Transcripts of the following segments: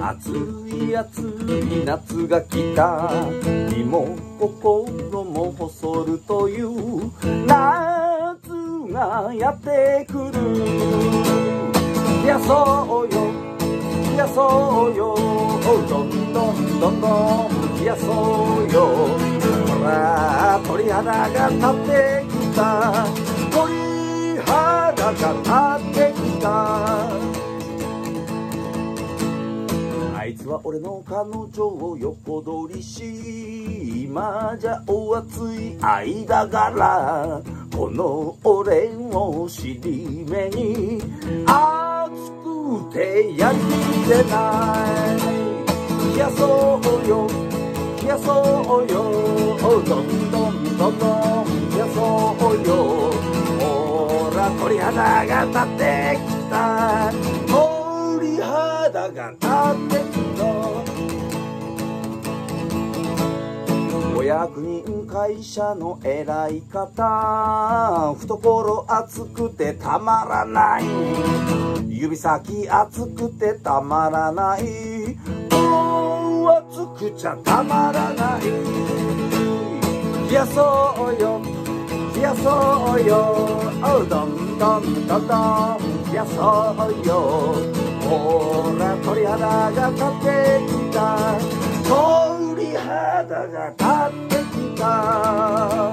暑い暑い夏が来た。身も心も細るという夏がやってくる。冷やそうよ冷やそうよ、どんどんどんどん冷やそうよ。ほら鳥肌が立ってきた、鳥肌が立ってきた。あいつは俺の彼女を横取りし、今じゃお熱い愛だから、この俺を尻目に熱くてやりきれない。冷やそうよ冷やそうよ、どんどんどんどん冷やそうよ。ほら鳥肌が立ってきた、鳥肌が立ってきた。お役人会社の偉い方、懐熱くてたまらない、指先熱くてたまらない、熱くちゃたまらない。冷やそうよ冷やそうよ、どんどんどんどん冷やそうよ。ほら鳥肌が立ってきた、鳥肌が立ってきた。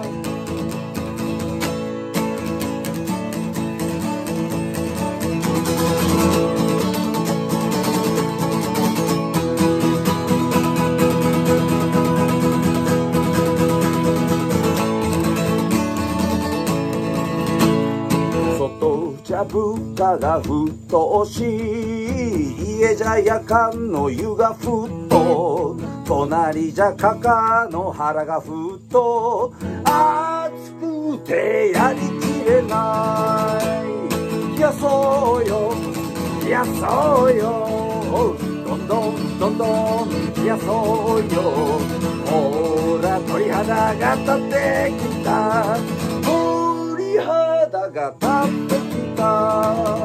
外じゃ部下が沸騰し、家じゃ夜間の湯が沸騰、隣じゃかかの腹が沸騰、熱くてやりきれない。冷やそうよ冷やそうよ、どんどんどんどん冷やそうよ。ほら鳥肌が立ってきた、鳥肌が立ってきた。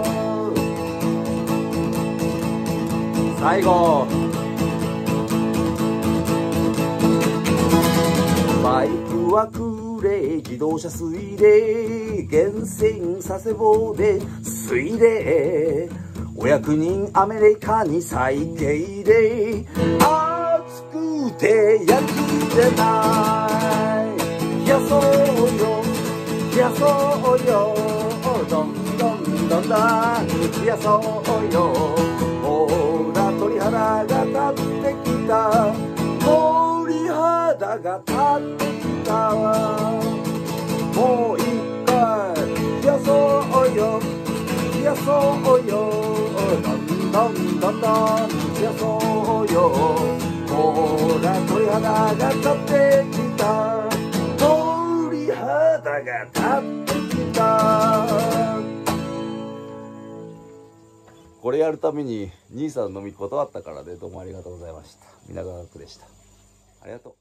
最後バイクは空冷、自動車水冷、厳選佐世保で水冷、お役人アメリカに最低で熱くてやりきれない。冷やそうよ冷やそうよ、どんどんどんどん冷やそうよ。ほら鳥肌が立ってきた、鳥肌が立ってきた。もう一回冷やそうよ冷やそうよ、どんどんどんどん冷やそうよ。ほら鳥肌が立ってきた、鳥肌が立ってきた。これやるために兄さん飲み断ったからね。どうもありがとうございました。皆川区でした。ありがとう。